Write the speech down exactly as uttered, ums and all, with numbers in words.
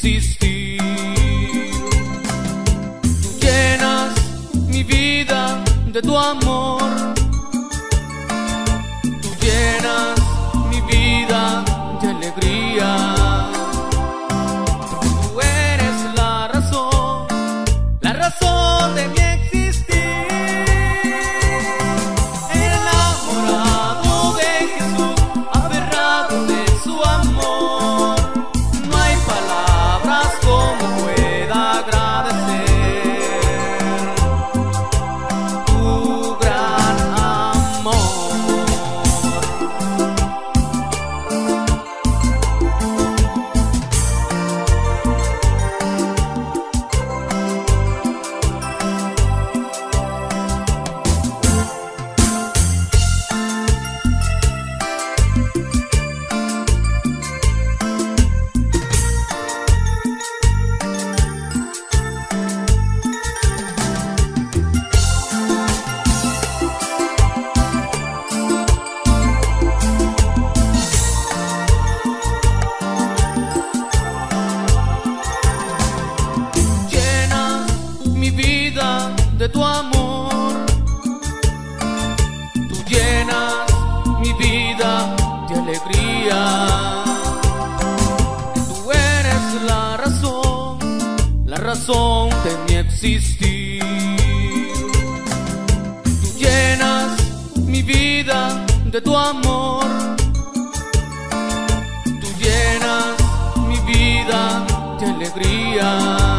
existir. Tú llenas mi vida de tu amor, tú llenas mi vida de alegría. Tú eres la razón, la razón de mi existir. Enamorado de Jesús, aferrado de su amor, no hay palabras como pueda agradecer tu gran amor. De tu amor, tú llenas mi vida de alegría. Tú eres la razón, la razón de mi existir. Tú llenas mi vida de tu amor, tú llenas mi vida de alegría.